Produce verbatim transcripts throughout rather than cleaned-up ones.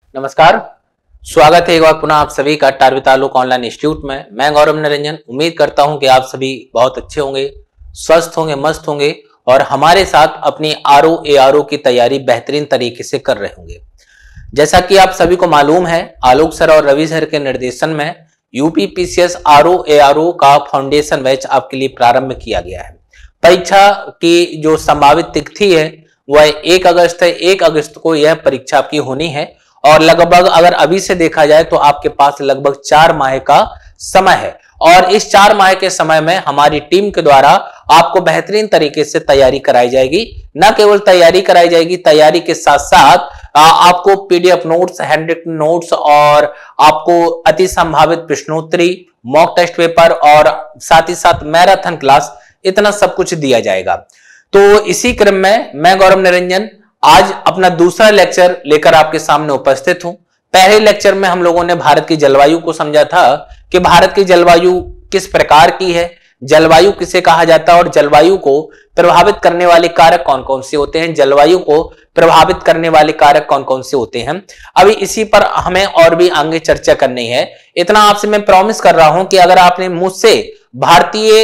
नमस्कार, स्वागत है एक बार पुनः आप सभी का टारवी तालुक ऑनलाइन इंस्टीट्यूट में। मैं गौरव निरंजन उम्मीद करता हूं कि आप सभी बहुत अच्छे होंगे, स्वस्थ होंगे, मस्त होंगे और हमारे साथ अपनी आर ओ ए आर ओ की तैयारी बेहतरीन तरीके से कर रहे होंगे। जैसा कि आप सभी को मालूम है, आलोक सर और रवि सर के निर्देशन में UP P C S R O A R O का फाउंडेशन बैच आपके लिए प्रारंभ किया गया है। परीक्षा की जो संभावित तिथि है वह एक अगस्त है। एक अगस्त को यह परीक्षा आपकी होनी है और लगभग अगर अभी से देखा जाए तो आपके पास लगभग चार माह का समय है और इस चार माह के समय में हमारी टीम के द्वारा आपको बेहतरीन तरीके से तैयारी कराई जाएगी। न केवल तैयारी कराई जाएगी, तैयारी के साथ साथ आपको PDF notes, handwritten notes और आपको अति संभावित प्रश्नोत्तरी, मॉक टेस्ट पेपर और साथ ही साथ मैराथन क्लास, इतना सब कुछ दिया जाएगा। तो इसी क्रम में मैं गौरव निरंजन आज अपना दूसरा लेक्चर लेकर आपके सामने उपस्थित हूं। पहले लेक्चर में हम लोगों ने भारत की जलवायु को समझा था कि भारत की जलवायु किस प्रकार की है, जलवायु किसे कहा जाता है और जलवायु को प्रभावित करने वाले कारक कौन कौन से होते हैं, जलवायु को प्रभावित करने वाले कारक कौन कौन से होते हैं। अभी इसी पर हमें और भी आगे चर्चा करनी है। इतना आपसे मैं प्रॉमिस कर रहा हूं कि अगर आपने मुझसे भारतीय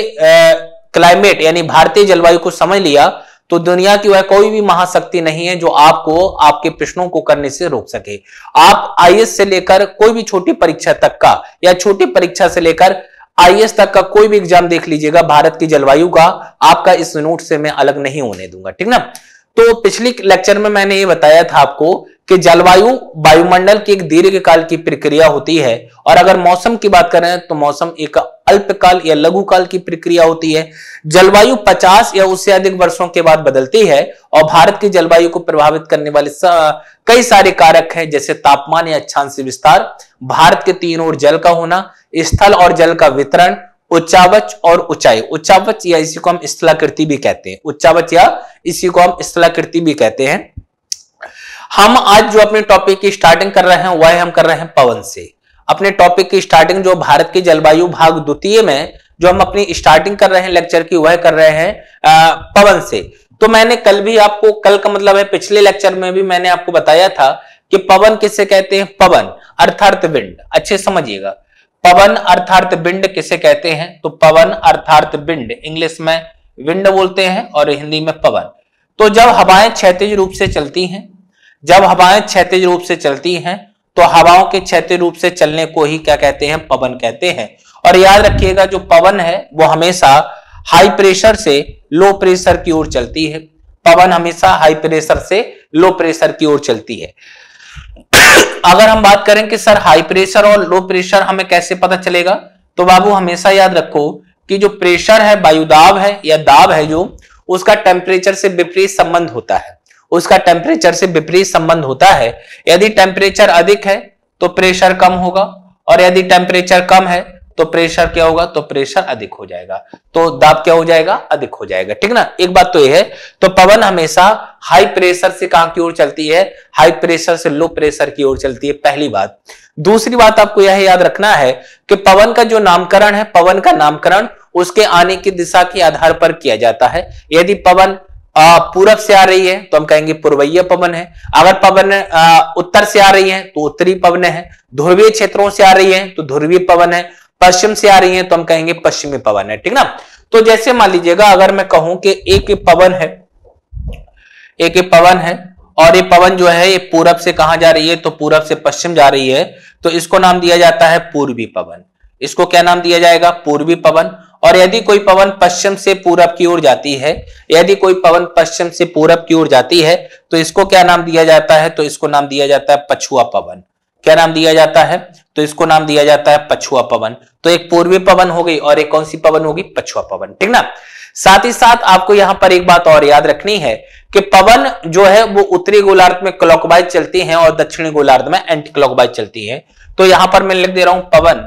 क्लाइमेट यानी भारतीय जलवायु को समझ लिया तो दुनिया की वह कोई भी महाशक्ति नहीं है जो आपको आपके प्रश्नों को करने से रोक सके। आप आई ए एस से लेकर कोई भी छोटी परीक्षा तक का या छोटी परीक्षा से लेकर आई ए एस तक का कोई भी एग्जाम देख लीजिएगा, भारत की जलवायु का आपका इस नोट से मैं अलग नहीं होने दूंगा, ठीक ना। तो पिछली लेक्चर में मैंने ये बताया था आपको कि जलवायु वायुमंडल की एक दीर्घकाल की प्रक्रिया होती है और अगर मौसम की बात करें तो मौसम एक अल्पकाल या लघुकाल की प्रक्रिया होती है। जलवायु पचास या उससे अधिक वर्षों के बाद बदलती है और भारत की जलवायु को प्रभावित करने वाले कई सारे कारक हैं, जैसे तापमान या अक्षांश विस्तार, भारत के तीन ओर जल का होना, स्थल और जल का वितरण, उच्चावच और ऊंचाई। उच्चावच या इसी को हम स्थलाकृति भी कहते हैं, उच्चावच या इसी को हम स्थलाकृति भी कहते हैं। हम आज जो अपने टॉपिक की स्टार्टिंग कर रहे हैं वह हम कर रहे हैं पवन से। अपने टॉपिक की स्टार्टिंग जो भारत की जलवायु भाग द्वितीय में जो हम अपनी स्टार्टिंग कर रहे हैं लेक्चर की वह कर रहे हैं आ, पवन से। तो मैंने कल भी आपको, कल का मतलब है पिछले लेक्चर में भी मैंने आपको बताया था कि पवन किसे कहते हैं। पवन अर्थात विंड, अच्छे समझिएगा, पवन अर्थात विंड किसे कहते हैं। तो पवन अर्थात विंड, इंग्लिश में विंड बोलते हैं और हिंदी में पवन। तो जब हवाएं क्षैतिज रूप से चलती हैं, जब हवाएं क्षैतिज रूप से चलती हैं तो हवाओं के क्षैतिज रूप से चलने को ही क्या कहते हैं, पवन कहते हैं। और याद रखिएगा जो पवन है वो हमेशा हाई प्रेशर से लो प्रेशर की ओर चलती है। पवन हमेशा हाई प्रेशर से लो प्रेशर की ओर चलती है। अगर हम बात करें कि सर हाई प्रेशर और लो प्रेशर हमें कैसे पता चलेगा, तो बाबू हमेशा याद रखो कि जो प्रेशर है, वायुदाब है या दाब है जो, उसका टेम्परेचर से विपरीत संबंध होता है, उसका टेम्परेचर से विपरीत संबंध होता है। यदि टेम्परेचर अधिक है तो प्रेशर कम होगा और यदि टेम्परेचर कम है तो प्रेशर क्या होगा, तो प्रेशर अधिक हो जाएगा, तो दाब क्या हो जाएगा, अधिक हो जाएगा, ठीक ना। एक बात तो यह है, तो पवन हमेशा हाई प्रेशर से कहां की ओर चलती है, हाई प्रेशर से लो प्रेशर की ओर चलती है, पहली बात। दूसरी बात आपको यह याद रखना है कि पवन का जो नामकरण है, पवन का नामकरण उसके आने की दिशा के आधार पर किया जाता है। यदि पवन पूरब से आ रही है तो हम कहेंगे पूर्वीय पवन है, अगर पवन उत्तर से आ रही है तो उत्तरी पवन है, ध्रुवीय क्षेत्रों से आ रही है तो ध्रुवीय पवन है, पश्चिम से आ रही है तो हम कहेंगे पश्चिमी पवन है, ठीक ना। तो जैसे मान लीजिएगा अगर मैं कहूं कि एक ही पवन है, एक ही पवन है और ये पवन जो है ये पूरब से कहां जा रही है, तो पूरब से पश्चिम जा रही है, तो इसको नाम दिया जाता है पूर्वी पवन। इसको क्या नाम दिया जाएगा, पूर्वी पवन। और यदि कोई पवन पश्चिम से पूरब की ओर जाती है, यदि कोई पवन पश्चिम से पूरब की ओर जाती है तो इसको क्या नाम दिया जाता है, तो इसको नाम दिया जाता है पछुआ पवन। क्या नाम दिया जाता है, तो इसको नाम दिया जाता है पछुआ पवन। तो एक पूर्वी पवन हो गई और एक कौन सी पवन होगी, पछुआ पवन, ठीक ना। साथ ही साथ आपको यहां पर एक बात और याद रखनी है कि पवन जो है वो उत्तरी गोलार्ध में क्लॉकवाइज चलती है और दक्षिणी गोलार्ध में एंटी क्लॉकवाइज चलती है। तो यहां पर मैं लिख दे रहा हूं पवन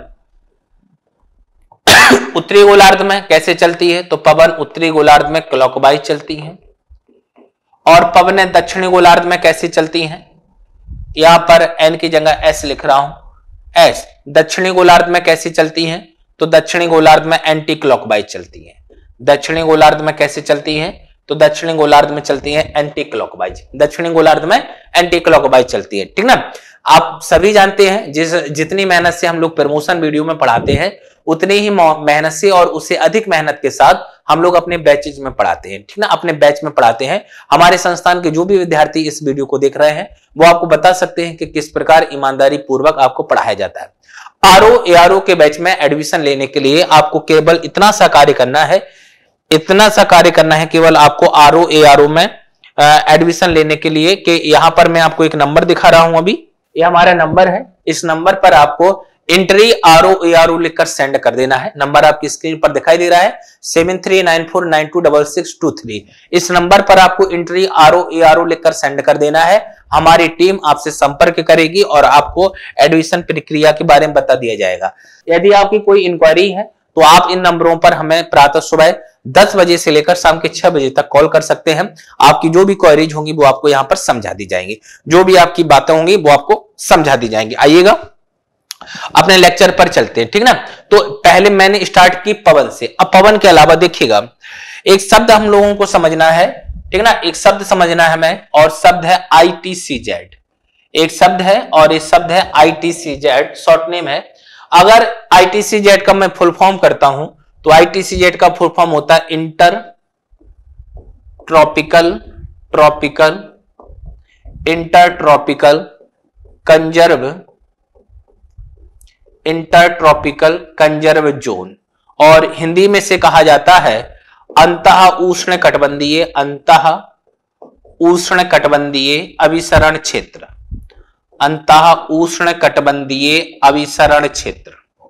उत्तरी गोलार्ध में कैसे चलती है, तो पवन उत्तरी गोलार्ध में क्लॉकवाइज चलती है। और पवन दक्षिणी गोलार्ध में कैसे चलती हैं, यहां पर एन की जगह एस लिख रहा हूं, एस। दक्षिणी गोलार्ध में कैसे चलती हैं, तो दक्षिणी गोलार्ध में एंटी क्लॉकवाइज चलती है। दक्षिणी गोलार्ध में कैसे चलती हैं, तो दक्षिणी गोलार्ध में चलती है एंटी क्लॉकवाइज, दक्षिणी गोलार्ध में एंटी क्लॉकवाइज चलती है, ठीक ना। आप सभी जानते हैं जिस जितनी मेहनत से हम लोग प्रमोशन वीडियो में पढ़ाते हैं उतनी ही मेहनत से और उससे अधिक मेहनत के साथ हम लोग अपने बैचेज में पढ़ाते हैं, ठीक ना, अपने बैच में पढ़ाते हैं। हमारे संस्थान के जो भी विद्यार्थी इस वीडियो को देख रहे हैं वो आपको बता सकते हैं कि किस प्रकार ईमानदारी पूर्वक आपको पढ़ाया जाता है। आरओ एआरओ के बैच में एडमिशन लेने के लिए आपको केवल इतना सा कार्य करना है, इतना सा कार्य करना है केवल आपको आरओ एआरओ में एडमिशन लेने के लिए कि यहां पर मैं आपको एक नंबर दिखा रहा हूं, अभी ये हमारा नंबर है, इस नंबर पर आपको एंट्री आरओ एआरओ लिखकर सेंड कर देना है। नंबर आपकी स्क्रीन पर दिखाई दे रहा है seven three nine four nine two double six two three. इस नंबर पर आपको एंट्री आरओ एआरओ लिखकर सेंड कर देना है। हमारी टीम आपसे संपर्क करेगी और आपको एडमिशन प्रक्रिया के बारे में बता दिया जाएगा। यदि आपकी कोई इंक्वायरी है तो आप इन नंबरों पर हमें प्रातः सुबह दस बजे से लेकर शाम के छह बजे तक कॉल कर सकते हैं। आपकी जो भी क्वेरीज होंगी वो आपको यहाँ पर समझा दी जाएंगी, जो भी आपकी बातें होंगी वो आपको समझा दी जाएंगी। आइएगा अपने लेक्चर पर चलते हैं, ठीक ना। तो पहले मैंने स्टार्ट की पवन से, अब पवन के अलावा देखिएगा एक शब्द हम लोगों को समझना है, ठीक ना, एक शब्द समझना है हमें और शब्द है आईटीसीजेड। एक शब्द है और एक शब्द है आईटीसीजेड, शॉर्ट नेम है। अगर आईटीसीजेड का मैं फुल फॉर्म करता हूं तो आईटीसीजेड का फुल फॉर्म होता है inter tropical tropical inter tropical converge inter tropical converge zone, और हिंदी में से कहा जाता है अंतः उष्ण कटिबंधीय अंतः उष्ण कटिबंधीय अभिसरण क्षेत्र, अंतः उष्ण कटिबंधीय अभिसरण क्षेत्र,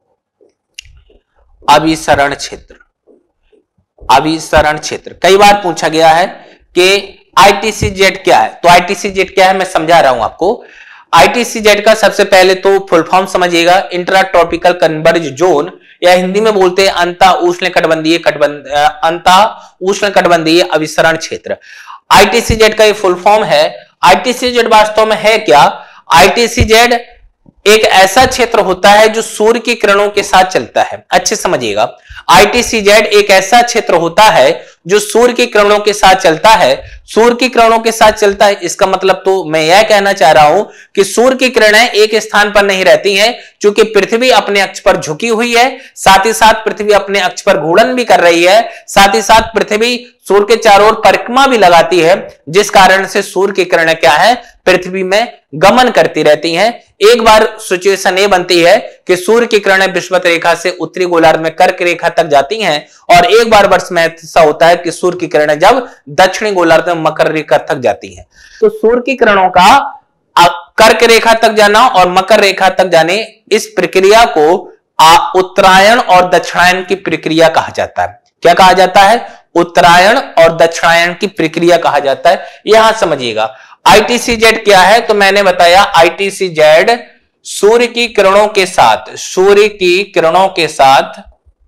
अभिसरण क्षेत्र, अभिसरण क्षेत्र। कई बार पूछा गया है कि आईटीसीजेड क्या है, तो आईटीसीजेड क्या है मैं समझा रहा हूं आपको। आईटीसीजेड का सबसे पहले तो फुल फॉर्म समझिएगा इंट्रा ट्रॉपिकल कन्वर्ज जोन, या हिंदी में बोलते हैं अंतः उष्ण कटिबंधीय कटिबंध अंतः उष्ण कटिबंधीय अभिसरण क्षेत्र। आईटीसीजेड का ये फुल फॉर्म है। आईटीसीजेड वास्तव में है क्या? आईटीसीजेड एक ऐसा क्षेत्र होता है जो सूर्य की किरणों के साथ चलता है। अच्छे समझिएगा, आईटीसीजेड एक ऐसा क्षेत्र होता है जो सूर्य की किरणों के साथ चलता है। सूर्य की किरणों के साथ चलता है इसका मतलब तो मैं यह कहना चाह रहा हूं कि सूर्य की किरणें एक स्थान पर नहीं रहती हैं, क्योंकि पृथ्वी अपने अक्ष पर झुकी हुई है, साथ ही साथ पृथ्वी अपने अक्ष पर घूर्णन भी कर रही है, साथ ही साथ पृथ्वी सूर्य के चारों ओर परिक्रमा भी लगाती है, जिस कारण से सूर्य की किरणें क्या है पृथ्वी में गमन करती रहती हैं। एक बार सिचुएशन ये बनती है कि सूर्य की किरणें विषुवत रेखा से उत्तरी गोलार्ध में कर्क रेखा तक जाती हैं, और एक बार वर्ष में ऐसा होता है कि सूर्य की किरणें जब दक्षिणी गोलार्ध में मकर रेखा तक जाती हैं। तो सूर्य की किरणों का कर्क रेखा तक जाना और मकर रेखा तक जाने, इस प्रक्रिया को उत्तरायण और दक्षिणायन की प्रक्रिया कहा जाता है। क्या कहा जाता है? उत्तरायण और दक्षिणायन की प्रक्रिया कहा जाता है। यहां समझिएगा आईटीसीजेड क्या है, तो मैंने बताया आईटीसीजेड सूर्य की किरणों के साथ, सूर्य की किरणों के साथ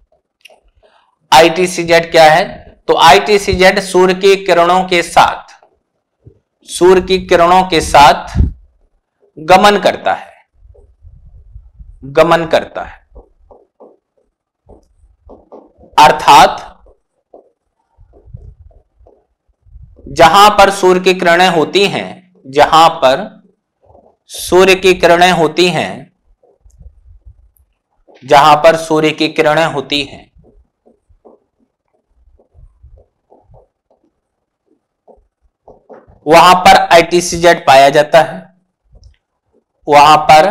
आईटीसीजेड क्या है, तो आईटीसीजेड सूर्य की किरणों के साथ, सूर्य की किरणों के साथ गमन करता है, गमन करता है। अर्थात जहां पर सूर्य की किरणें होती हैं, जहां पर सूर्य की किरणें होती हैं, जहां पर सूर्य की किरणें होती हैं, वहां पर आईटीसीजेड पाया जाता है, वहां पर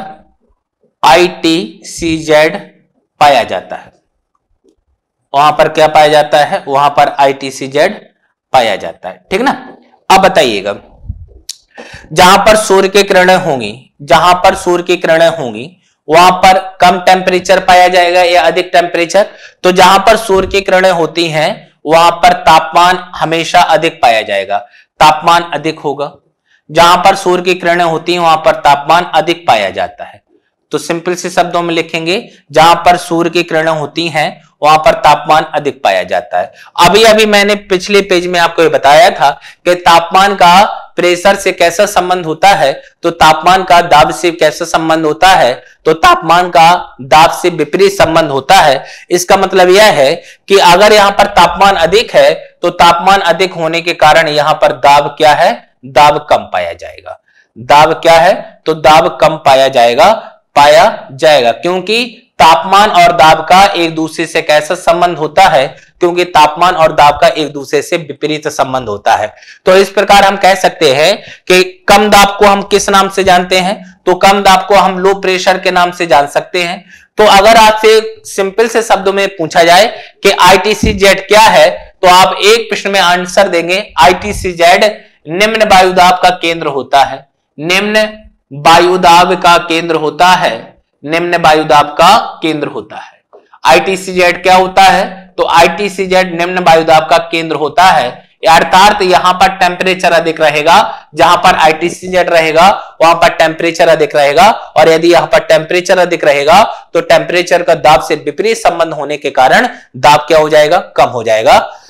आईटीसीजेड पाया जाता है। वहां पर क्या पाया जाता है? वहां पर आईटीसीजेड पाया जाता है, ठीक ना। अब बताइएगा, जहां पर सूर्य की किरणें होंगी, जहां पर सूर्य की किरणें होंगी वहां पर कम टेम्परेचर पाया जाएगा या अधिक टेम्परेचर? तो जहां पर सूर्य की किरणें होती हैं वहां पर तापमान हमेशा अधिक पाया जाएगा, तापमान अधिक होगा। जहां पर सूर्य की किरणें होती हैं वहां पर तापमान अधिक पाया जाता है। तो सिंपल से शब्दों में लिखेंगे, जहां पर सूर्य की किरणें होती हैं वहां पर तापमान अधिक पाया जाता है। अभी अभी मैंने पिछले पेज में आपको ये बताया था कि तापमान का प्रेशर से कैसा संबंध होता है, तो तापमान का दाब से कैसा संबंध होता है, तो तापमान का दाब से विपरीत संबंध होता है। इसका मतलब यह है कि अगर यहां पर तापमान अधिक है तो तापमान अधिक होने के कारण यहां पर दाब क्या है, दाब कम पाया जाएगा। दाब क्या है, तो दाब कम पाया जाएगा, पाया जाएगा क्योंकि तापमान और दाब का एक दूसरे से कैसा संबंध होता है, क्योंकि तापमान और दाब का एक दूसरे से विपरीत संबंध होता है। तो इस प्रकार हम कह सकते हैं कि कम दाब को हम किस नाम से जानते हैं, तो कम दाब को हम लो प्रेशर के नाम से जान सकते हैं। तो अगर आपसे सिंपल से शब्दों में पूछा जाए कि आईटीसी-जेड क्या है, तो आप एक प्रश्न में आंसर देंगे आईटीसी-जेड निम्न वायुदाब का केंद्र होता है, निम्न वायुदाब का केंद्र होता है, निम्न वायुदाब का केंद्र होता है। आईटीसी-जेड क्या होता है, तो आईटीसी-जेड निम्न वायुदाब का केंद्र होता है, अर्थात यहां पर टेम्परेचर अधिक रहेगा, जहां पर आईटीसी-जेड रहेगा वहां पर टेम्परेचर अधिक रहेगा, और यदि यहां पर टेम्परेचर अधिक रहेगा तो टेम्परेचर का दाब से विपरीत संबंध होने के कारण दाब क्या हो जाएगा, कम हो जाएगा।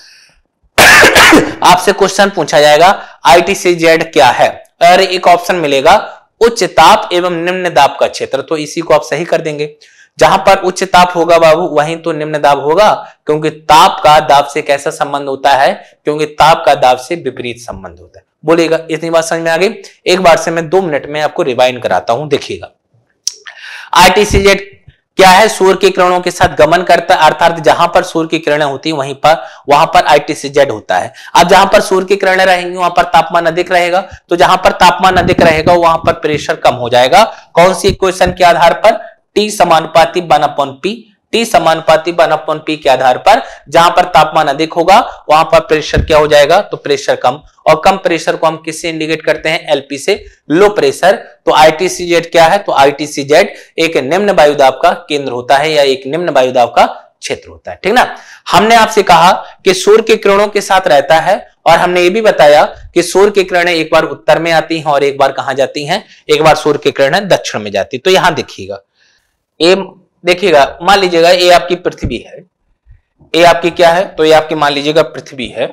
आपसे क्वेश्चन पूछा जाएगा आईटीसी-जेड क्या है, और एक ऑप्शन मिलेगा उच्च ताप एवं निम्न दाब का क्षेत्र, तो इसी को आप सही कर देंगे। जहां पर उच्च ताप होगा बाबू वहीं तो निम्न दाब होगा, क्योंकि ताप का दाब से कैसा संबंध होता है, क्योंकि ताप का दाब से विपरीत संबंध होता है। बोलिएगा, इतनी बात समझ में आ गई। एक बार से मैं दो मिनट में आपको रिवाइंड कराता हूं, देखिएगा। आईटीसी-जेड क्या है, सूर्य के किरणों के साथ गमन करता है, अर्थात जहां पर सूर्य की किरणें होती है वहीं पर वहां पर आईटीसी-जेड होता है। अब जहां पर सूर्य की किरणें रहेंगी वहां पर तापमान अधिक रहेगा, तो जहां पर तापमान अधिक रहेगा वहां पर प्रेशर कम हो जाएगा। कौन सी इक्वेशन के आधार पर, टी समानुपाती वन अपॉन पी, टी समानुपाती वन अपॉन पी के आधार पर जहां पर तापमान अधिक होगा वहां पर प्रेशर क्या हो जाएगा, तो प्रेशर कम, और कम प्रेशर को हम किससे इंडिकेट करते हैं, एलपी से, लो प्रेशर। तो आईटीसी-जेड क्या है, तो आईटीसी-जेड एक निम्न वायुदाब का केंद्र होता है या एक निम्न वायुदाब का क्षेत्र होता है, ठीक ना। हमने आपसे कहा कि सूर्य के किरणों के साथ रहता है, और हमने ये भी बताया कि सूर्य की किरणें एक बार उत्तर में आती हैं और एक बार कहां जाती हैं, एक बार सूर्य की किरणें दक्षिण में जाती। तो यहां देखिएगा, ए देखिएगा, मान लीजिएगा ये आपकी पृथ्वी है, ये आपकी क्या है, तो ये आपकी मान लीजिएगा पृथ्वी है,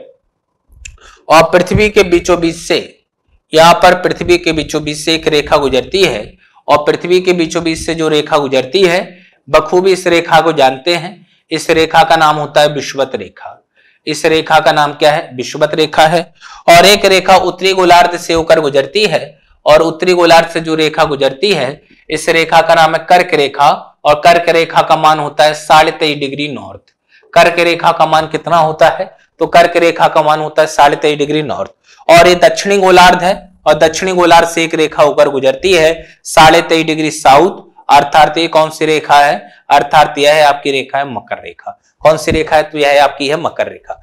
और पृथ्वी के बीचों बीच से, यहां पर पृथ्वी के बीचों बीच से एक रेखा गुजरती है, और पृथ्वी के बीचों बीच से जो रेखा गुजरती है बखूबी इस रेखा को जानते हैं, इस रेखा का नाम होता है विषुवत रेखा। इस रेखा का नाम क्या है, विषुवत रेखा है। और एक रेखा उत्तरी गोलार्ध से होकर गुजरती है, और उत्तरी गोलार्ध से जो रेखा गुजरती है इस रेखा का नाम है कर्क रेखा, और कर्क रेखा का मान होता है साढ़े तेईस डिग्री नॉर्थ। कर्क रेखा का मान कितना होता है, तो कर्क रेखा का मान होता है साढ़े तेईस डिग्री नॉर्थ। और ये दक्षिणी गोलार्ध है, और दक्षिणी गोलार्ध से एक रेखा होकर गुजरती है साढ़े तेईस डिग्री साउथ, अर्थात ये कौन सी रेखा है, अर्थात यह है आपकी रेखा है मकर रेखा। कौन सी रेखा है, तो यह है आपकी है मकर रेखा।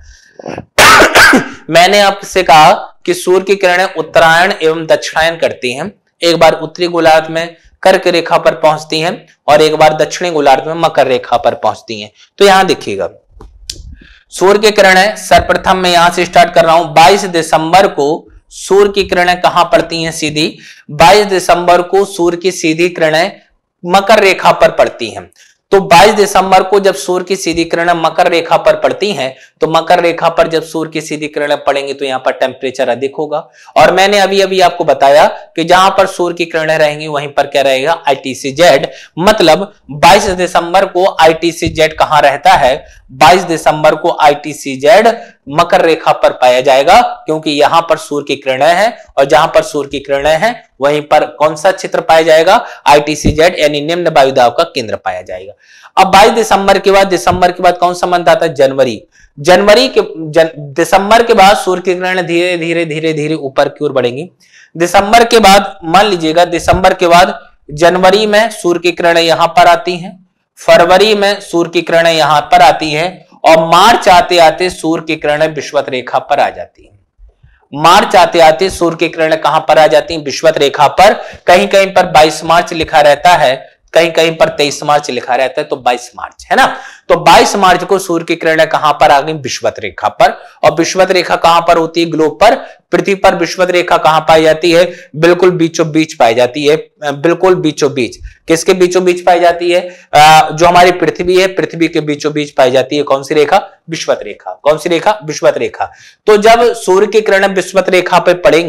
मैंने आपसे कहा कि सूर्य की किरणें उत्तरायण एवं दक्षिणायन करती हैं, एक बार उत्तरी गोलार्ध में कर्क रेखा पर पहुंचती हैं और एक बार दक्षिणी गोलार्ध में मकर रेखा पर पहुंचती हैं। तो यहां देखिएगा, सूर्य की किरणें सर्वप्रथम मैं यहां से स्टार्ट कर रहा हूं। बाईस दिसंबर को सूर्य की किरणें कहां पड़ती हैं, सीधी बाईस दिसंबर को सूर्य की सीधी किरणें मकर रेखा पर पड़ती हैं। तो बाईस दिसंबर को जब सूर्य की सीधी किरणें मकर रेखा पर पड़ती हैं, तो मकर रेखा पर जब सूर्य की सीधी किरणें पड़ेंगी तो यहां पर टेम्परेचर अधिक होगा। और मैंने अभी अभी आपको बताया कि जहां पर सूर्य की किरणें रहेंगी वहीं पर क्या रहेगा, आईटीसी-जेड। मतलब बाईस दिसंबर को आईटीसी-जेड कहां रहता है, बाईस दिसंबर को आईटीसी-जेड मकर रेखा पर पाया जाएगा, क्योंकि यहां पर सूर्य की किरणें हैं, और जहां पर सूर्य की किरणें हैं वहीं पर कौन सा क्षेत्र पाया जाएगा, आईटीसी-जेड यानी निम्न वायुदाब का केंद्र पाया जाएगा। अब बाईस दिसंबर के बाद, दिसंबर के बाद कौन सा मंथ आता है, जनवरी। जनवरी के जन, दिसंबर के बाद सूर्य की किरणें धीरे धीरे धीरे धीरे ऊपर की ओर बढ़ेंगी। दिसंबर के बाद मान लीजिएगा, दिसंबर के बाद जनवरी में सूर्य की किरणें यहां पर आती हैं, फरवरी में सूर्य की किरणें यहां पर आती हैं, और मार्च आते आते सूर्य की किरणें विषुवत रेखा पर आ जाती हैं। मार्च आते आते सूर्य की किरणें कहां पर आ जाती हैं, विषुवत रेखा पर। कहीं कहीं पर बाईस मार्च लिखा रहता है, कहीं कहीं पर तेईस मार्च लिखा रहता है, तो बाईस मार्च है ना। तो बाईस मार्च को सूर्य की किरणें कहां पर आ गई, विषुवत रेखा पर। और विषुवत रेखा कहां पर होती है, ग्लोब पर, पृथ्वी पर विषुवत रेखा कहां पाई जाती है, बिल्कुल बीचों बीच पाई जाती है, बिल्कुल बीचों बीच। किसके बीचों बीच पाई जाती है, आ, जो हमारी पृथ्वी है, पृथ्वी के बीचों बीच पाई जाती है। कौन सी रेखा, विषुवत रेखा। कौन सी रेखा, विषुवत रेखा। तो जब सूर्य की किरणें विषुवत रेखा पर पड़ेंगी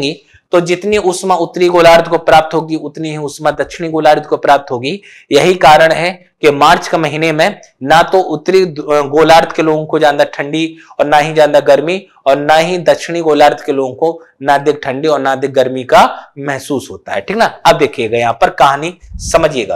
तो जितनी उष्मा उत्तरी गोलार्ध को प्राप्त होगी उतनी ही उष्मा दक्षिणी गोलार्ध को प्राप्त होगी। यही कारण है कि मार्च के महीने में ना तो उत्तरी गोलार्ध के लोगों को ज्यादा ठंडी और ना ही ज्यादा गर्मी, और ना ही दक्षिणी गोलार्ध के लोगों को ना अधिक ठंडी और ना अधिक गर्मी का महसूस होता है। ठीक ना। अब देखिएगा यहां पर कहानी समझिएगा।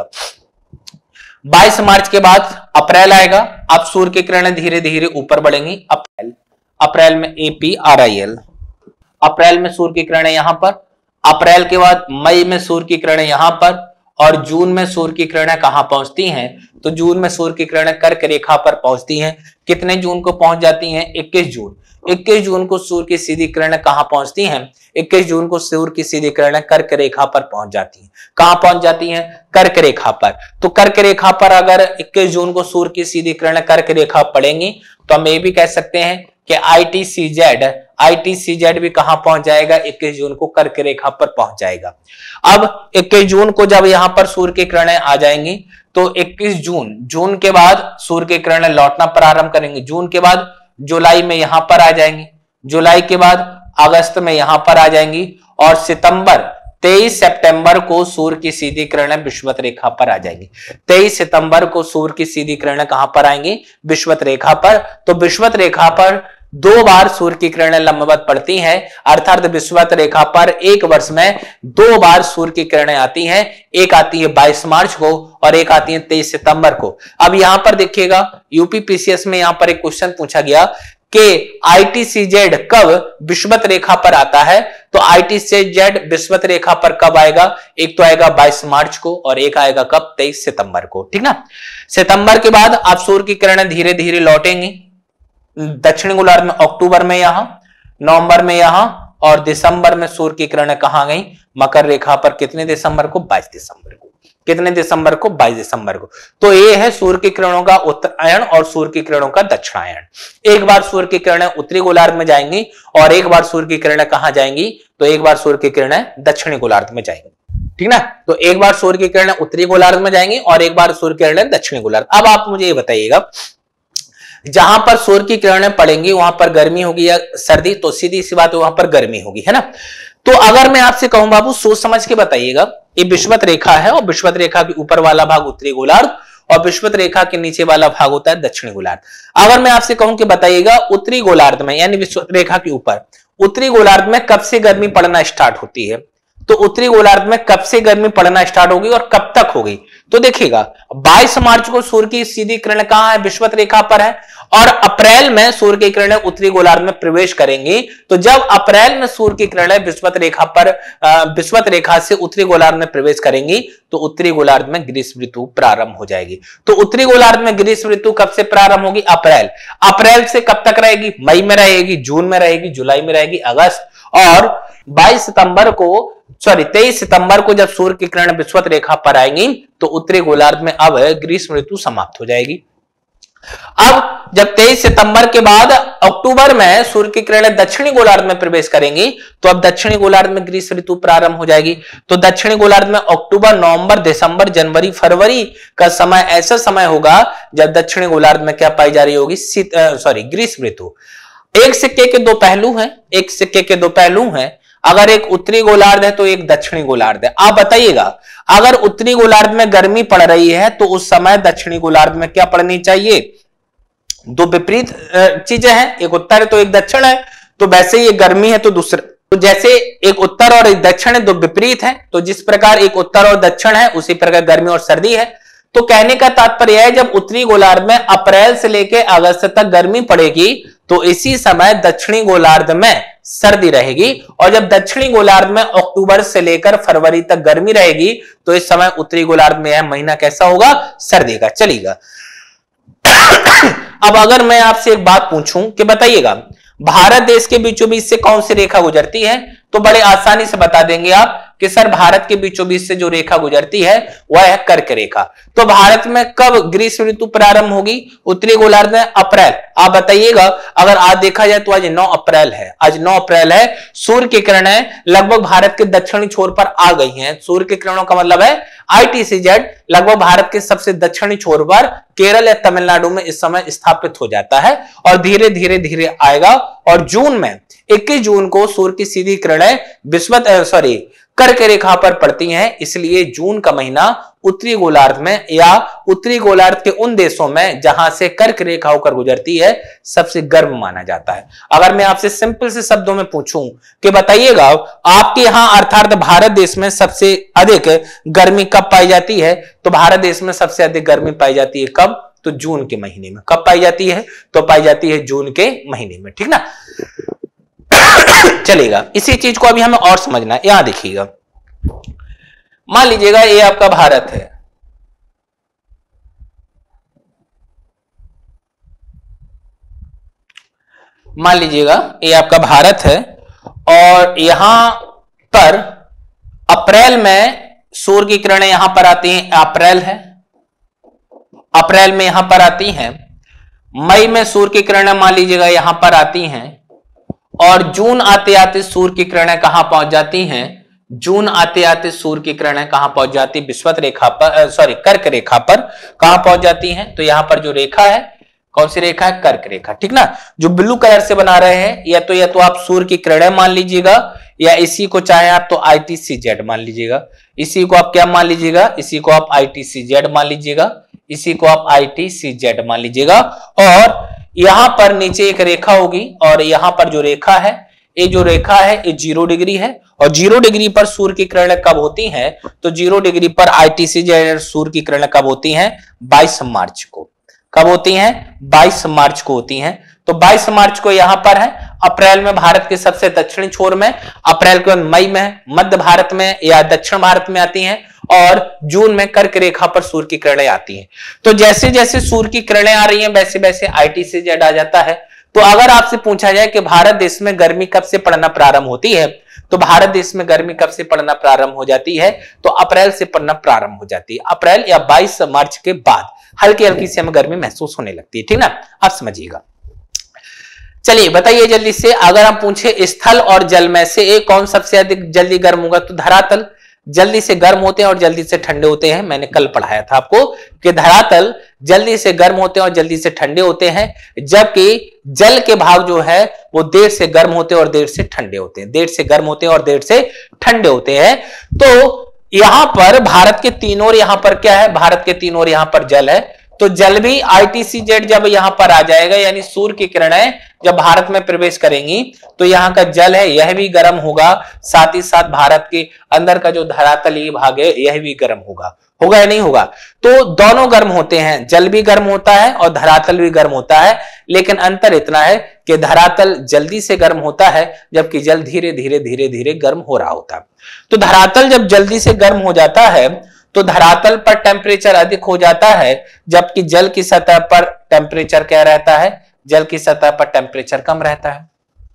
बाईस मार्च के बाद अप्रैल आएगा। अब सूर्य की किरणें धीरे धीरे ऊपर बढ़ेंगी। अप्रैल अप्रैल में A P R I L, April में सूर्य की किरणें यहां पर। अप्रैल के बाद मई में सूर्य की किरणें यहां पर, और जून में सूर्य की किरणें कहां पहुंचती हैं? तो जून में सूर्य की किरणें कर्क रेखा पर पहुंचती हैं। कितने जून को पहुंच जाती हैं? इक्कीस जून। इक्कीस जून को सूर्य की सीधी किरणें कहां पहुंचती हैं? इक्कीस जून को सूर्य की सीधी किरणें कर्क रेखा पर पहुंच जाती हैं। कहां पहुंच जाती हैं? कर्क रेखा पर। तो कर्क रेखा पर अगर इक्कीस जून को सूर्य की सीधी किरणें कर्क रेखा पड़ेंगी तो हम ये भी कह सकते हैं कि I T C Z I T C Z भी कहां पहुंच जाएगा? इक्कीस जून को कर्क रेखा पर पहुंच जाएगा। अब इक्कीस जून को जब यहां पर सूर्य की किरणें आ जाएंगी तो इक्कीस जून जून के बाद सूर्य की किरणें लौटना प्रारंभ करेंगी। जून के बाद जुलाई में यहां पर आ जाएंगी, जुलाई के बाद अगस्त में यहां पर आ जाएंगी, और सितंबर तेईस सितंबर को सूर्य की सीधी किरणें विषुवत रेखा पर आ जाएंगी। तेईस सितंबर को सूर्य की सीधी किरणें कहां पर आएंगी? विषुवत रेखा पर। तो विषुवत रेखा पर दो बार सूर्य की किरणें लंबवत पड़ती हैं, अर्थात विषुवत रेखा पर एक वर्ष में दो बार सूर्य की किरणें आती हैं। एक आती है बाईस मार्च को और एक आती है तेईस सितंबर को। अब यहां पर देखिएगा यूपी पी सी एस में यहां पर एक क्वेश्चन पूछा गया कि आई टी सी जेड कब विषुवत रेखा पर आता है? तो आई टी सी जेड विषुवत रेखा पर कब आएगा? एक तो आएगा बाईस मार्च को और एक आएगा कब? तेईस सितंबर को। ठीक ना। सितंबर के बाद आप सूर्य की किरणें धीरे धीरे लौटेंगी दक्षिणी गोलार्ध में अक्टूबर में यहां, नवंबर में यहां, और दिसंबर में सूर्य की किरणें कहां गई? मकर रेखा पर। कितने दिसंबर को? बाईस दिसंबर को। कितने दिसंबर को? बाईस दिसंबर को। तो ये है सूर्य की किरणों का उत्तरायण और सूर्य की किरणों का दक्षिणायन। एक बार सूर्य की किरणें उत्तरी गोलार्ध में जाएंगी और एक बार सूर्य की किरणें कहां जाएंगी? तो एक बार सूर्य की किरणें दक्षिणी गोलार्ध में जाएंगी। ठीक ना। तो एक बार सूर्य की किरणें उत्तरी गोलार्ध में जाएंगी और एक बार सूर्य की किरणें दक्षिणी गोलार्ध। अब आप मुझे ये बताइएगा, जहां पर सूर्य की किरणें पड़ेंगी वहां पर गर्मी होगी या सर्दी? तो सीधी सी बात है, वहां पर गर्मी होगी, है ना। तो अगर मैं आपसे कहूं बाबू सोच समझ के बताइएगा, ये विषुवत रेखा है और विषुवत रेखा के ऊपर वाला भाग उत्तरी गोलार्ध और विषुवत रेखा के नीचे वाला भाग होता है दक्षिणी गोलार्ध। अगर मैं आपसे कहूं कि बताइएगा उत्तरी गोलार्ध में यानी विषुवत रेखा के ऊपर उत्तरी गोलार्ध में कब से गर्मी पड़ना स्टार्ट होती है? तो उत्तरी गोलार्ध में कब से गर्मी पड़ना स्टार्ट होगी और कब तक होगी? तो देखिएगा बाईस मार्च को सूर्य की सीधी किरणें कहां है? विषुवत रेखा पर है, और अप्रैल में सूर्य की किरणें उत्तरी गोलार्ध में प्रवेश करेंगी। तो जब अप्रैल में सूर्य की किरणें विषुवत रेखा पर विषुवत रेखा से उत्तरी गोलार्ध में प्रवेश करेंगी तो उत्तरी गोलार्ध में ग्रीष्म ऋतु प्रारंभ हो जाएगी। तो उत्तरी गोलार्ध में ग्रीष्म ऋतु कब से प्रारंभ होगी? अप्रैल। अप्रैल से कब तक रहेगी? मई में रहेगी, जून में रहेगी, जुलाई में रहेगी, अगस्त, और बाईस सितंबर को सॉरी तेईस सितंबर को जब सूर्य की किरणें विषुवत रेखा पर आएंगी तो उत्तरी गोलार्ध में अब ग्रीष्म ऋतु समाप्त हो जाएगी। अब जब तेईस सितंबर के बाद अक्टूबर में सूर्य की किरणें दक्षिणी गोलार्ध में प्रवेश करेंगी तो अब दक्षिणी गोलार्ध में ग्रीष्म ऋतु प्रारंभ हो जाएगी। तो दक्षिणी गोलार्ध में अक्टूबर, नवंबर, दिसंबर, जनवरी, फरवरी का समय ऐसा समय होगा जब दक्षिणी गोलार्ध में क्या पाई जा रही होगी? सॉरी ग्रीष्म ऋतु। एक सिक्के के दो पहलू हैं, एक सिक्के के दो पहलू हैं। अगर एक उत्तरी गोलार्ध है तो एक दक्षिणी गोलार्ध है। आप बताइएगा अगर उत्तरी गोलार्ध में गर्मी पड़ रही है तो उस समय दक्षिणी गोलार्ध में क्या पड़नी चाहिए? दो विपरीत चीजें हैं, एक उत्तर है तो एक दक्षिण है। तो वैसे ये गर्मी है तो दूसरा, तो जैसे एक उत्तर और एक दक्षिण है, दो विपरीत है, तो जिस प्रकार एक उत्तर और दक्षिण है उसी प्रकार गर्मी और सर्दी है। तो कहने का तात्पर्य है जब उत्तरी गोलार्ध में अप्रैल से लेकर अगस्त तक गर्मी पड़ेगी तो इसी समय दक्षिणी गोलार्ध में सर्दी रहेगी, और जब दक्षिणी गोलार्ध में अक्टूबर से लेकर फरवरी तक गर्मी रहेगी तो इस समय उत्तरी गोलार्ध में यह महीना कैसा होगा? सर्दी का। चलेगा। अब अगर मैं आपसे एक बात पूछूं कि बताइएगा भारत देश के बीचों बीच से कौन सी रेखा गुजरती है, तो बड़े आसानी से बता देंगे आप कि सर भारत के बीचों बीच से जो रेखा गुजरती है वह है कर्क रेखा। तो भारत में कब ग्रीष्म ऋतु प्रारंभ होगी? उत्तरी गोलार्ध में अप्रैल। आप बताइएगा, अगर आज देखा जाए तो आज नौ अप्रैल है, आज नौ अप्रैल है। सूर्य की किरणें लगभग भारत के दक्षिणी छोर पर आ गई हैं। सूर्य की किरणों का मतलब है आई टी सी जेड लगभग भारत के सबसे दक्षिणी छोर पर केरल या तमिलनाडु में इस समय स्थापित हो जाता है और धीरे धीरे धीरे आएगा। और जून में इक्कीस जून को सूर्य की सीधी किरणें विषुवत सॉरी कर्क रेखा पर पड़ती हैं, इसलिए जून का महीना उत्तरी गोलार्ध में या उत्तरी गोलार्ध के उन देशों में जहां से कर्क रेखा होकर गुजरती है सबसे गर्म माना जाता है। अगर मैं आपसे सिंपल से शब्दों में पूछूं कि बताइएगा आपके यहां अर्थात भारत देश में सबसे अधिक गर्मी कब पाई जाती है, तो भारत देश में सबसे अधिक गर्मी पाई जाती है कब? तो जून के महीने में। कब पाई जाती है? तो पाई जाती है जून के महीने में, ठीक ना। चलेगा, इसी चीज को अभी हमें और समझना है। यहां देखिएगा, मान लीजिएगा ये आपका भारत है, मान लीजिएगा ये आपका भारत है और यहां पर अप्रैल में सूर्य की किरणें यहां पर आती हैं, अप्रैल है, अप्रैल में यहां पर आती हैं। मई में सूर्य की किरणें मान लीजिएगा यहां पर आती हैं और जून आते आते सूर्य की किरणें कहां पहुंच जाती हैं? जून आते आते सूर्य की किरणें कहां पहुंच जाती? विषुवत रेखा पर, सॉरी कर्क रेखा पर कहां पहुंच जाती हैं? तो यहां पर जो रेखा है, कौन सी रेखा है? कर्क रेखा, ठीक ना। जो ब्लू कलर से बना रहे हैं, या तो या तो आप सूर्य की किरणें मान लीजिएगा या इसी को चाहे आप तो आई टी सी जेड मान लीजिएगा। इसी को आप क्या मान लीजिएगा? इसी को आप आई टी सी जेड मान लीजिएगा। इसी को आप आई टी सी जेड मान लीजिएगा। और यहां पर नीचे एक रेखा होगी और यहां पर जो रेखा है, ये जो रेखा है ये जीरो डिग्री है और जीरो डिग्री पर सूर्य की किरणें कब होती हैं? तो जीरो डिग्री पर आई टी सी जेड सूर्य की किरणें कब होती हैं? बाईस मार्च को। कब होती हैं? बाईस मार्च को होती हैं। तो बाईस मार्च को यहां पर है। अप्रैल में भारत के सबसे दक्षिणी छोर में, अप्रैल के बाद मई में मध्य भारत में या दक्षिण भारत में आती हैं और जून में कर्क रेखा पर सूर्य की किरणें आती हैं। तो जैसे जैसे सूर्य की किरणें आ रही हैं वैसे वैसे आई टी सी जेड आ जाता है। तो अगर आपसे पूछा जाए कि भारत देश में गर्मी कब से पड़ना प्रारंभ होती है, तो भारत देश में गर्मी कब से पड़ना प्रारंभ हो जाती है? तो अप्रैल से पड़ना प्रारंभ हो जाती है। अप्रैल या बाईस मार्च के बाद हल्की हल्की से हमें गर्मी महसूस होने लगती है, ठीक ना। आप समझिएगा। चलिए बताइए जल्दी से, अगर हम पूछे स्थल और जल में से एक कौन सबसे अधिक जल्दी गर्म होगा, तो धरातल जल्दी से गर्म होते हैं और जल्दी से ठंडे होते हैं। मैंने कल पढ़ाया था आपको कि धरातल जल्दी से गर्म होते हैं और जल्दी से ठंडे होते हैं, जबकि जल के भाग जो है वो देर से गर्म होते हैं और देर से ठंडे होते हैं, देर से गर्म होते हैं और देर से ठंडे होते हैं। तो यहां पर भारत के तीनों ओर यहां पर क्या है? भारत के तीनों ओर यहां पर जल है। तो जल भी आई टी सी जेड जब यहां पर आ जाएगा, यानी सूर्य की किरणें जब भारत में प्रवेश करेंगी तो यहां का जल है यह भी गर्म होगा, साथ ही साथ भारत के अंदर का जो धरातलीय भाग है यह भी गर्म होगा। होगा या नहीं होगा? तो दोनों गर्म होते हैं, जल भी गर्म होता है और धरातल भी गर्म होता है, लेकिन अंतर इतना है कि धरातल जल्दी से गर्म होता है जबकि जल धीरे धीरे धीरे धीरे गर्म हो रहा होता है। तो धरातल जब जल्दी से गर्म हो जाता है तो धरातल पर टेम्परेचर अधिक हो जाता है, जबकि जल की सतह पर टेम्परेचर क्या रहता है? जल की सतह पर टेम्परेचर कम रहता है।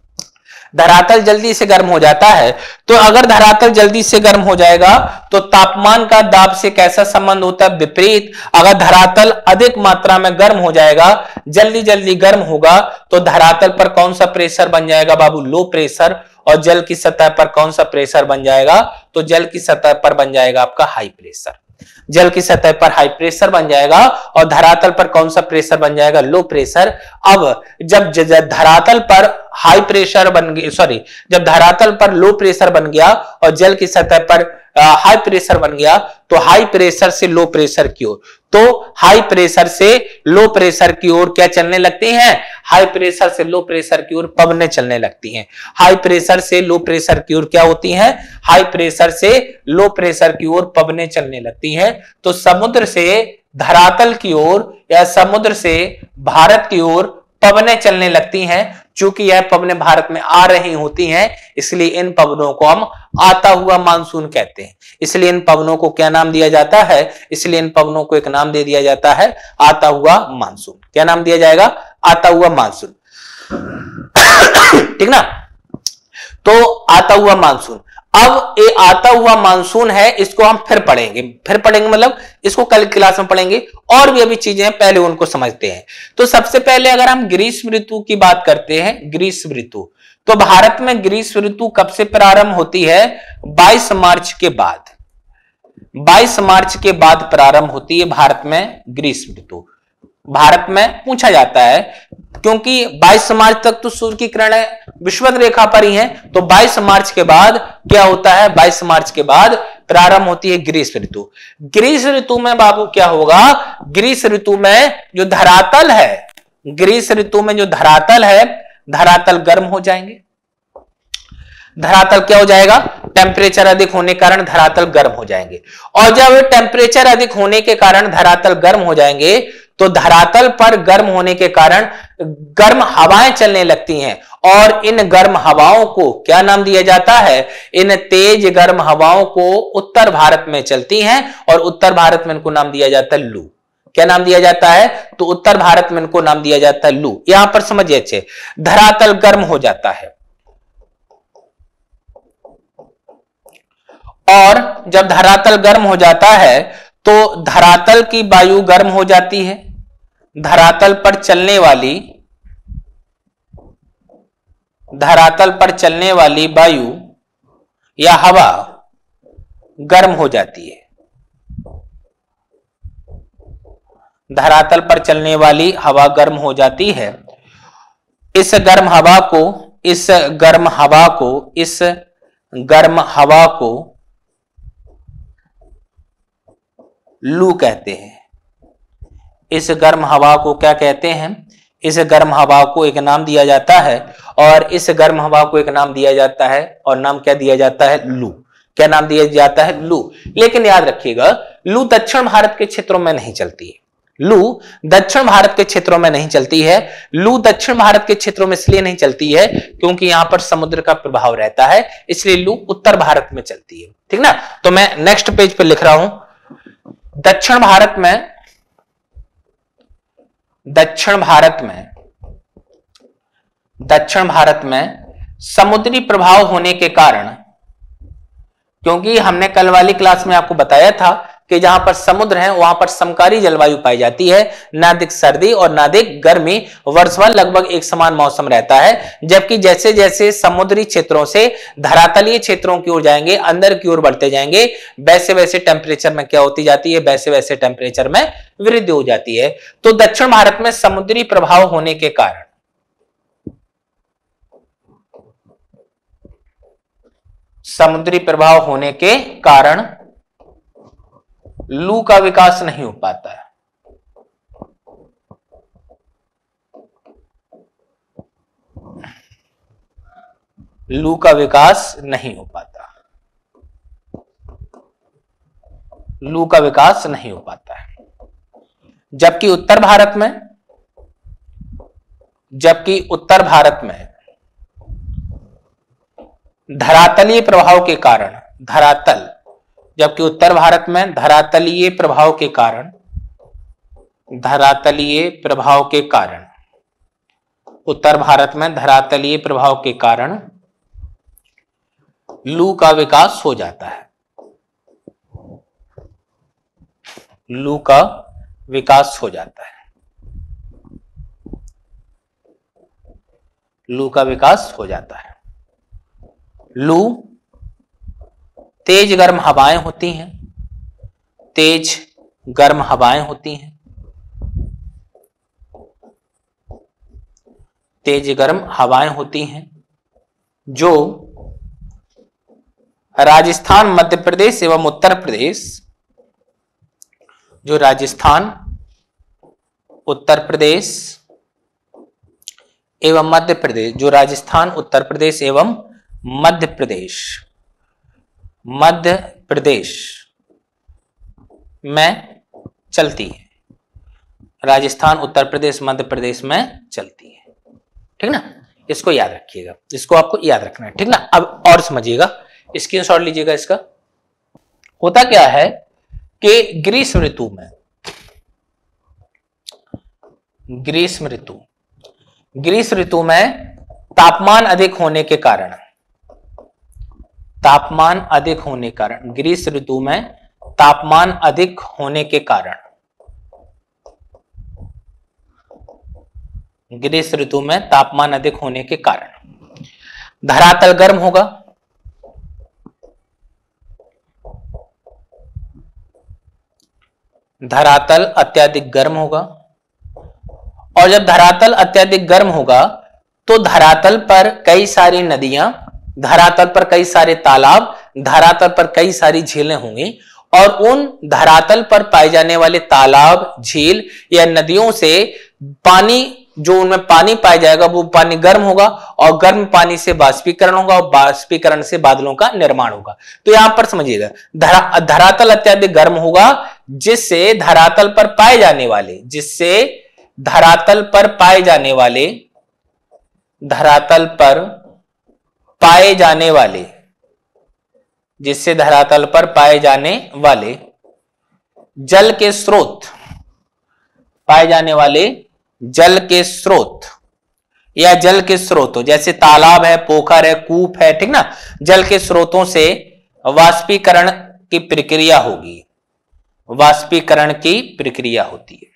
धरातल जल्दी से गर्म हो जाता है, तो अगर धरातल जल्दी से गर्म हो जाएगा तो तापमान का दाब से कैसा संबंध होता है? विपरीत। अगर धरातल अधिक मात्रा में गर्म हो जाएगा, जल्दी जल्दी गर्म होगा, तो धरातल पर कौन सा प्रेशर बन जाएगा बाबू? Low pressure. और जल की सतह पर कौन सा प्रेशर बन जाएगा? तो जल की सतह पर बन जाएगा आपका हाई प्रेशर। जल की सतह पर हाई प्रेशर बन जाएगा और धरातल पर कौन सा प्रेशर बन जाएगा? Low pressure. अब जब धरातल पर हाई प्रेशर बन गया, सॉरी जब धरातल पर लो प्रेशर बन गया और जल की सतह पर हाई प्रेशर बन गया, तो हाई प्रेशर से लो प्रेशर की ओर, तो हाई प्रेशर से लो प्रेशर की ओर क्या चलने लगती हैं? हाई प्रेशर से लो प्रेशर की ओर पवनें चलने लगती हैं। हाई प्रेशर से लो प्रेशर की ओर क्या होती हैं? हाई प्रेशर से लो प्रेशर की ओर पवनें चलने लगती हैं। तो समुद्र से धरातल की ओर या समुद्र से भारत की ओर पवनें चलने लगती हैं। चूंकि यह पवनें भारत में आ रही होती हैं, इसलिए इन पवनों को हम आता हुआ मानसून कहते हैं। इसलिए इन पवनों को क्या नाम दिया जाता है? इसलिए इन पवनों को एक नाम दे दिया जाता है आता हुआ मानसून। क्या नाम दिया जाएगा? आता हुआ मानसून, ठीक ना। तो आता हुआ मानसून। अब ये आता हुआ मानसून है, इसको हम फिर पढ़ेंगे, फिर पढ़ेंगे मतलब इसको कल क्लास में पढ़ेंगे, और भी अभी चीजें हैं, पहले उनको समझते हैं। तो सबसे पहले अगर हम ग्रीष्म ऋतु की बात करते हैं, ग्रीष्म ऋतु, तो भारत में ग्रीष्म ऋतु कब से प्रारंभ होती है? बाईस मार्च के बाद, बाईस मार्च के बाद प्रारंभ होती है भारत में ग्रीष्म ऋतु। भारत में पूछा जाता है क्योंकि बाईस मार्च तक तो सूर्य की किरणें विषुवत रेखा पर ही हैं, तो बाईस मार्च के बाद क्या होता है? बाईस मार्च के बाद प्रारंभ होती है ग्रीष्म ऋतु। ग्रीष्म ऋतु में बाबू क्या होगा? ग्रीष्म ऋतु में जो धरातल है, ग्रीष्म ऋतु में जो धरातल है, धरातल गर्म हो जाएंगे। धरातल क्या हो जाएगा? टेम्परेचर अधिक होने के कारण धरातल गर्म हो जाएंगे, और जब टेम्परेचर अधिक होने के कारण धरातल गर्म हो जाएंगे तो धरातल पर गर्म होने के कारण गर्म हवाएं चलने लगती हैं, और इन गर्म हवाओं को क्या नाम दिया जाता है? इन तेज गर्म हवाओं को उत्तर भारत में चलती हैं, और उत्तर भारत में इनको नाम दिया जाता है लू। क्या नाम दिया जाता है? तो उत्तर भारत में इनको नाम दिया जाता है लू। यहां पर समझिए अच्छे, धरातल गर्म हो जाता है, और जब धरातल गर्म हो जाता है तो धरातल की वायु गर्म हो जाती है, धरातल पर चलने वाली धरातल पर चलने वाली वायु या हवा गर्म हो जाती है। धरातल पर चलने वाली हवा गर्म हो जाती है। इस गर्म हवा को इस गर्म हवा को इस गर्म हवा को लू कहते हैं। इस गर्म हवा को क्या कहते हैं? इस गर्म हवा को एक नाम दिया जाता है, और इस गर्म हवा को एक नाम दिया जाता है, और नाम क्या दिया जाता है? लू। क्या नाम दिया जाता है? लू। लेकिन याद रखिएगा, लू दक्षिण भारत के क्षेत्रों में नहीं चलती है। लू दक्षिण भारत के क्षेत्रों में नहीं चलती है। लू दक्षिण भारत के क्षेत्रों में इसलिए नहीं चलती है क्योंकि यहां पर समुद्र का प्रभाव रहता है, इसलिए लू उत्तर भारत में चलती है। ठीक ना? तो मैं नेक्स्ट पेज पर लिख रहा हूं, दक्षिण भारत में दक्षिण भारत में दक्षिण भारत में समुद्री प्रभाव होने के कारण, क्योंकि हमने कल वाली क्लास में आपको बताया था कि जहां पर समुद्र है वहां पर समकारी जलवायु पाई जाती है, ना अधिक सर्दी और ना अधिक गर्मी, वर्ष भर लगभग एक समान मौसम रहता है। जबकि जैसे जैसे समुद्री क्षेत्रों से धरातलीय क्षेत्रों की ओर जाएंगे, अंदर की ओर बढ़ते जाएंगे, वैसे वैसे टेम्परेचर में क्या होती जाती है? वैसे वैसे टेम्परेचर में वृद्धि हो जाती है। तो दक्षिण भारत में समुद्री प्रभाव होने के कारण समुद्री प्रभाव होने के कारण लू का विकास नहीं हो पाता है। लू का विकास नहीं हो पाता लू का विकास नहीं हो पाता है। जबकि उत्तर भारत में जबकि उत्तर भारत में धरातलीय प्रभाव के कारण धरातल जबकि उत्तर भारत में धरातलीय प्रभाव के कारण धरातलीय प्रभाव के कारण उत्तर भारत में धरातलीय प्रभाव के कारण लू का विकास हो जाता है। लू का विकास हो जाता है लू का विकास हो जाता है। लू तेज गर्म हवाएं होती हैं तेज गर्म हवाएं होती हैं तेज गर्म हवाएं होती हैं जो राजस्थान, मध्य प्रदेश एवं उत्तर प्रदेश जो राजस्थान, उत्तर प्रदेश एवं मध्य प्रदेश जो राजस्थान, उत्तर प्रदेश एवं मध्य प्रदेश मध्य प्रदेश में चलती है। राजस्थान, उत्तर प्रदेश, मध्य प्रदेश में चलती है। ठीक ना? इसको याद रखिएगा, इसको आपको याद रखना है। ठीक ना? अब और समझिएगा, स्क्रीनशॉट लीजिएगा इसका। होता क्या है कि ग्रीष्म ऋतु में ग्रीष्म ऋतु ग्रीष्म ऋतु में तापमान अधिक होने के कारण तापमान अधिक होने के कारण, ग्रीष्म ऋतु में तापमान अधिक होने के कारण, ग्रीष्म ऋतु में तापमान अधिक होने के कारण धरातल गर्म होगा, धरातल अत्यधिक गर्म होगा। और जब धरातल अत्यधिक गर्म होगा तो धरातल पर कई सारी नदियां, धरातल पर कई सारे तालाब, धरातल पर कई सारी झीलें होंगी और उन धरातल पर पाए जाने वाले तालाब, झील या नदियों से पानी, जो उनमें पानी पाया जाएगा वो पानी गर्म होगा और गर्म पानी से बाष्पीकरण होगा और बाष्पीकरण से बादलों का निर्माण होगा। तो यहां पर समझिएगा, धरा, धरातल अत्यधिक गर्म होगा जिससे धरातल पर पाए जाने वाले, जिससे धरातल पर पाए जाने वाले, धरातल पर पाए जाने वाले, जिससे धरातल पर पाए जाने वाले जल के स्रोत, पाए जाने वाले जल के स्रोत या जल के स्रोतों, जैसे तालाब है, पोखर है, कूप है, ठीक ना, जल के स्रोतों से वाष्पीकरण की प्रक्रिया होगी, वाष्पीकरण की प्रक्रिया होती है।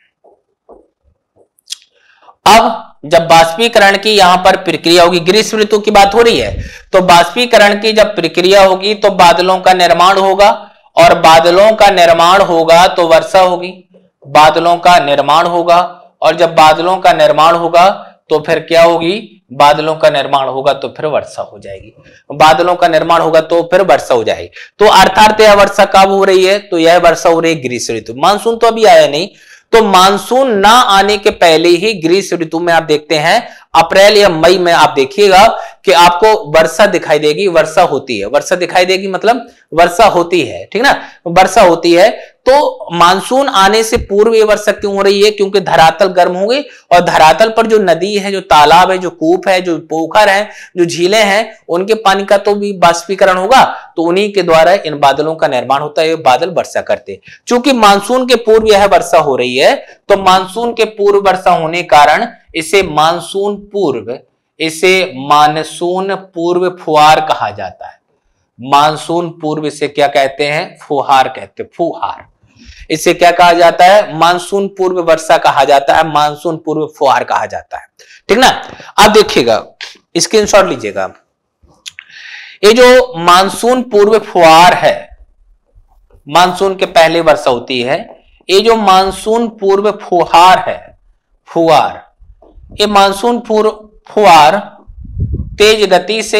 अब जब वाष्पीकरण की यहां पर प्रक्रिया होगी, ग्रीष्म ऋतु की बात हो रही है, तो वाष्पीकरण की जब प्रक्रिया होगी तो बादलों का निर्माण होगा और बादलों का निर्माण होगा तो वर्षा होगी, बादलों का निर्माण होगा और जब बादलों का निर्माण होगा तो फिर क्या होगी, बादलों का निर्माण होगा तो फिर वर्षा हो जाएगी, बादलों का निर्माण होगा तो फिर वर्षा हो जाएगी। तो अर्थात यह वर्षा कब हो रही है, तो यह वर्षा हो रही है ग्रीष्म ऋतु। मानसून तो अभी आया नहीं, तो मानसून ना आने के पहले ही ग्रीष्म ऋतु में आप देखते हैं अप्रैल या मई में आप देखिएगा कि आपको वर्षा दिखाई देगी, वर्षा होती है, वर्षा दिखाई देगी मतलब वर्षा होती है, ठीक ना, वर्षा होती है। तो मानसून आने से पूर्व ये वर्षा क्यों हो रही है, क्योंकि धरातल गर्म हो गई और धरातल पर जो नदी है, जो तालाब है, जो कूप है, जो पोखर है, जो झीलें हैं, उनके पानी का तो भी बाष्पीकरण होगा, तो उन्हीं के द्वारा इन बादलों का निर्माण होता है, बादल वर्षा करते। चूंकि मानसून के पूर्व यह वर्षा हो रही है तो मानसून के पूर्व वर्षा होने के कारण इसे मानसून पूर्व, इसे मानसून पूर्व फुहार कहा जाता है। मानसून पूर्व इसे क्या कहते हैं, फुहार कहते हैं, फुहार। इसे क्या कहा जाता है, मानसून पूर्व वर्षा कहा जाता है, मानसून पूर्व फुहार कहा जाता है, ठीक ना। अब देखिएगा, स्क्रीनशॉट लीजिएगा, ये जो मानसून पूर्व फुहार है, मानसून के पहले वर्षा होती है, ये जो मानसून पूर्व फुहार है, फुहार, ये मानसून पूर्व फुहार तेज गति से,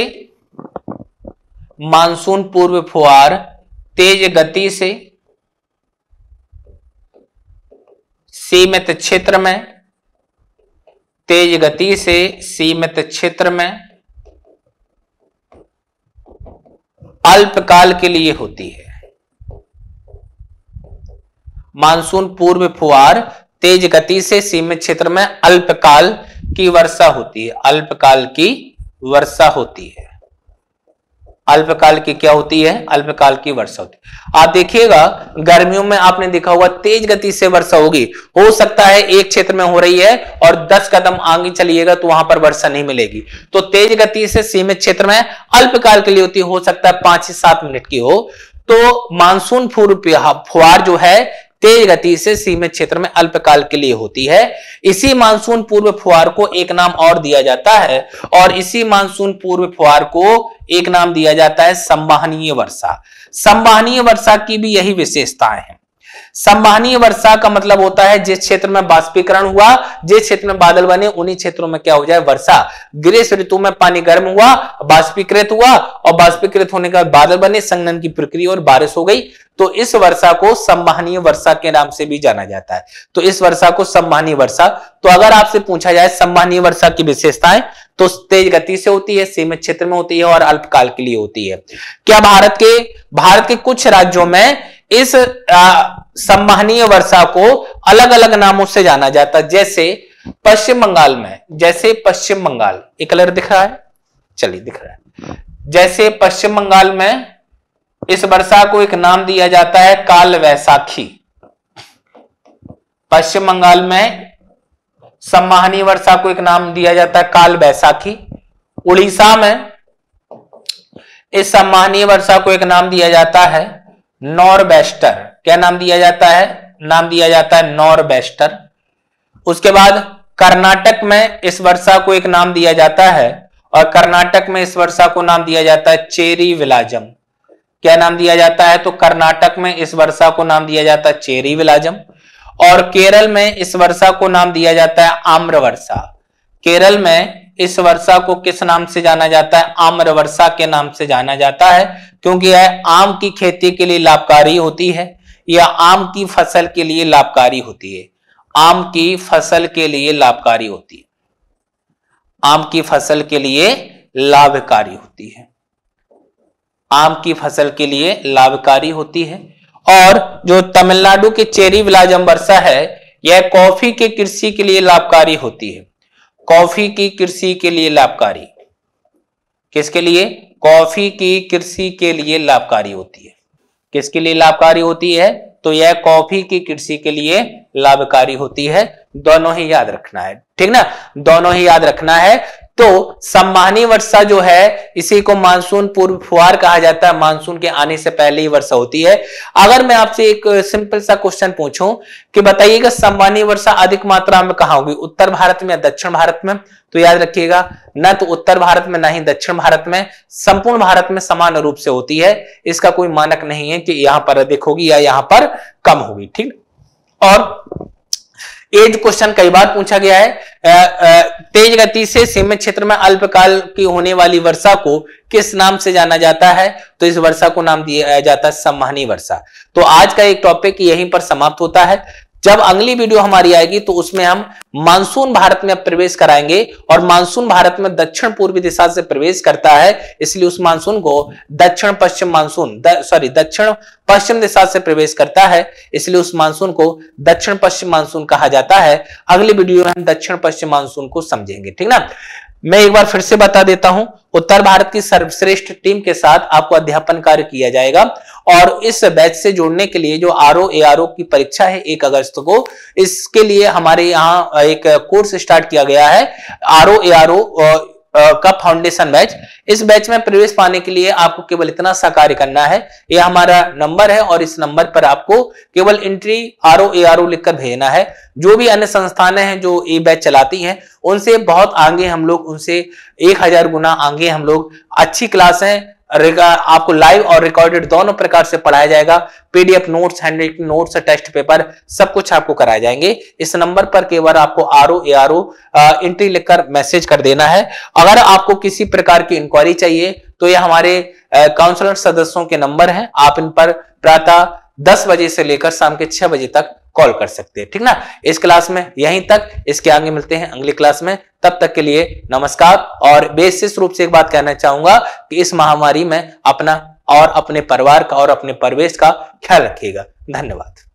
मानसून पूर्व फुहार तेज गति से सीमित क्षेत्र में, तेज गति से सीमित क्षेत्र में अल्पकाल के लिए होती है। मानसून पूर्व फुहार तेज गति से सीमित क्षेत्र में अल्पकाल की वर्षा होती है, अल्पकाल की वर्षा होती है, अल्पकाल की क्या होती है, अल्पकाल की वर्षा होती है। आप देखिएगा गर्मियों में आपने देखा होगा तेज गति से वर्षा होगी, हो सकता है एक क्षेत्र में हो रही है और दस कदम आगे चलिएगा तो वहां पर वर्षा नहीं मिलेगी। तो तेज गति से सीमित क्षेत्र में अल्पकाल के लिए होती है, हो सकता है पांच से सात मिनट की हो। तो मानसून पूर्व फुहार जो है तेज गति से सीमित क्षेत्र में अल्पकाल के लिए होती है। इसी मानसून पूर्व फुहार को एक नाम और दिया जाता है और इसी मानसून पूर्व फुहार को एक नाम दिया जाता है संवहनीय वर्षा। संवहनीय वर्षा की भी यही विशेषताएं हैं। संवहनीय वर्षा का मतलब होता है जिस क्षेत्र में बाष्पीकरण हुआ, जिस क्षेत्र में बादल बने, उन्हीं क्षेत्रों में क्या हो जाए, वर्षा। ग्रीष्म ऋतु में पानी गर्म हुआ, बाष्पीकृत हुआ और बाष्पीकृत होने के बाद बादल बने, संघनन की प्रक्रिया और बारिश हो गई, तो इस वर्षा को संवहनीय वर्षा के नाम से भी जाना जाता है। तो इस वर्षा को संवहनीय वर्षा। तो अगर आपसे पूछा जाए संवहनीय वर्षा की विशेषताएं, तो तेज गति से होती है, सीमित क्षेत्र में होती है और अल्पकाल के लिए होती है। क्या भारत के भारत के कुछ राज्यों में इस संवहनीय वर्षा को अलग अलग नामों से जाना जाता है, जैसे पश्चिम बंगाल में, जैसे पश्चिम बंगाल, एक कलर दिख रहा है, चलिए दिख रहा है, जैसे पश्चिम बंगाल में इस वर्षा को एक नाम दिया जाता है काल वैसाखी। पश्चिम बंगाल में संवहनीय वर्षा को एक नाम दिया जाता है काल वैसाखी। उड़ीसा में इस सम्मानीय वर्षा को एक नाम दिया जाता है नॉरवेस्टर। क्या नाम दिया जाता है? नाम दिया जाता है नॉरवेस्टर। उसके बाद कर्नाटक में इस वर्षा को एक नाम दिया जाता है, और कर्नाटक में इस वर्षा को नाम दिया जाता है चेरी विलाजम। क्या नाम दिया जाता है? तो कर्नाटक में इस वर्षा को नाम दिया जाता है चेरी विलाजम। और केरल में इस वर्षा को नाम दिया जाता है आम्र वर्षा। केरल में इस वर्षा को किस नाम से जाना जाता है? आम्र वर्षा के नाम से जाना जाता है, क्योंकि यह आम की खेती के लिए लाभकारी होती है, या आम की फसल के लिए लाभकारी होती है। आम की फसल के लिए लाभकारी होती है, आम की फसल के लिए लाभकारी होती है, आम की फसल के लिए लाभकारी होती है। और जो तमिलनाडु के चेरी विलाजम वर्षा है, यह कॉफी के कृषि के लिए लाभकारी होती है। कॉफी की कृषि के लिए लाभकारी, किसके लिए? कॉफी की कृषि के लिए लाभकारी होती है। किसके लिए लाभकारी होती है? तो यह कॉफी की कृषि के लिए लाभकारी होती है। दोनों ही याद रखना है, ठीक ना, दोनों ही याद रखना है। तो सम्मानी वर्षा जो है, इसी को मानसून पूर्व फुहार कहा जाता है। मानसून के आने से पहले ही वर्षा होती है। अगर मैं आपसे एक सिंपल सा क्वेश्चन पूछूं कि बताइएगा सम्मानी वर्षा अधिक मात्रा में कहां होगी, उत्तर भारत में या दक्षिण भारत में? तो याद रखिएगा, न तो उत्तर भारत में, ना ही दक्षिण भारत में, संपूर्ण भारत में समान रूप से होती है। इसका कोई मानक नहीं है कि यहां पर अधिक होगी या यहां पर कम होगी, ठीक। और एज क्वेश्चन कई बार पूछा गया है, तेज गति से सीमित क्षेत्र में अल्पकाल की होने वाली वर्षा को किस नाम से जाना जाता है? तो इस वर्षा को नाम दिया जाता है सम्मानी वर्षा। तो आज का एक टॉपिक यहीं पर समाप्त होता है। जब अगली वीडियो हमारी आएगी तो उसमें हम मानसून भारत में प्रवेश कराएंगे, और मानसून भारत में दक्षिण पूर्वी दिशा से प्रवेश करता है, इसलिए उस मानसून को दक्षिण पश्चिम मानसून सॉरी दक्षिण पश्चिम दिशा से प्रवेश करता है, इसलिए उस मानसून को दक्षिण पश्चिम मानसून कहा जाता है। अगली वीडियो में हम दक्षिण पश्चिम मानसून को समझेंगे, ठीक ना। मैं एक बार फिर से बता देता हूं, उत्तर भारत की सर्वश्रेष्ठ टीम के साथ आपको अध्यापन कार्य किया जाएगा, और इस बैच से जुड़ने के लिए जो आरओ एआरओ की परीक्षा है एक अगस्त को, इसके लिए हमारे यहाँ एक कोर्स स्टार्ट किया गया है, आरओ एआरओ का फाउंडेशन बैच। इस बैच में प्रवेश पाने के लिए आपको केवल इतना सा कार्य करना है, यह हमारा नंबर है, और इस नंबर पर आपको केवल एंट्री आरओ एआरओ लिखकर भेजना है। जो भी अन्य संस्थानें हैं जो ये बैच चलाती हैं, उनसे बहुत आगे हम लोग, उनसे एक हजार गुना आगे हम लोग। अच्छी क्लास है, आपको लाइव और रिकॉर्डेड दोनों प्रकार से पढ़ाया जाएगा। PDF notes, handwriting notes, test paper, सब कुछ आपको कराए जाएंगे। इस नंबर पर केवल आपको आरओ एआरओ एंट्री लिखकर मैसेज कर देना है। अगर आपको किसी प्रकार की इंक्वायरी चाहिए तो ये हमारे काउंसलर सदस्यों के नंबर हैं, आप इन पर प्रातः दस बजे से लेकर शाम के छह बजे तक कॉल कर सकते हैं, ठीक ना। इस क्लास में यहीं तक, इसके आगे मिलते हैं अगली क्लास में। तब तक के लिए नमस्कार। और विशेष रूप से एक बात कहना चाहूंगा कि इस महामारी में अपना और अपने परिवार का और अपने परिवेश का ख्याल रखिएगा। धन्यवाद।